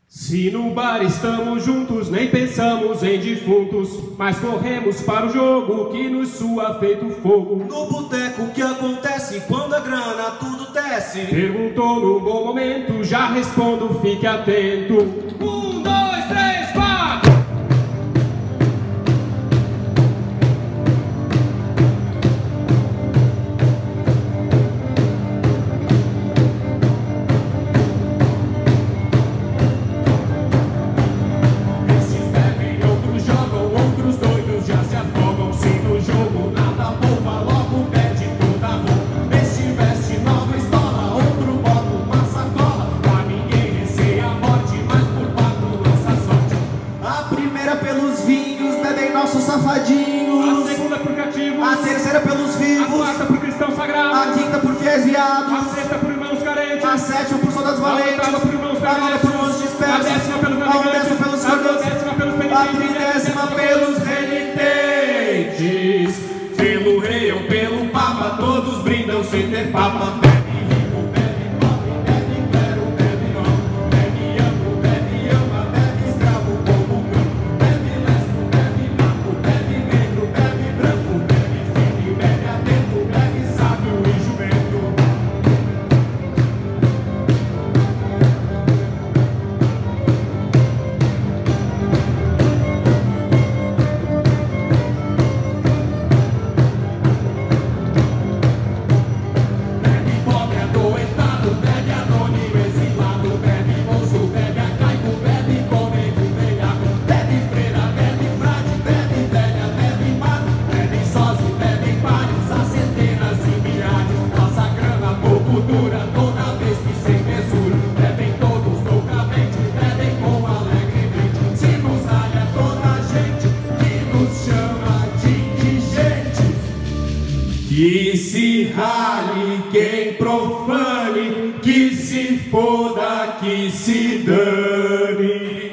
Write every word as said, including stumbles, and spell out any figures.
Se no bar estamos juntos, nem pensamos em defuntos, mas corremos para o jogo que nos sua feito fogo. No boteco, o que acontece quando a grana tudo desce? Perguntou num bom momento, já respondo, fique atento. Um, dois, três, quatro! Pelos vinhos, bebem nossos safadinhos. A segunda por cativos. A terceira pelos vivos. A quarta por cristãos sagrados. A quinta por fiéis viados. A sexta por irmãos carentes. A sétima por soldados valentes. A oitava por irmãos carentes. A nona por irmãos dispersos. A décima pelos navegantes. A undécima pelos caminhantes. A décima pelos penitentes. A trigésima pelos renitentes. Pelo rei ou pelo papa, todos brindam sem ter papa. Que se rale quem profane, que se foda, que se dane.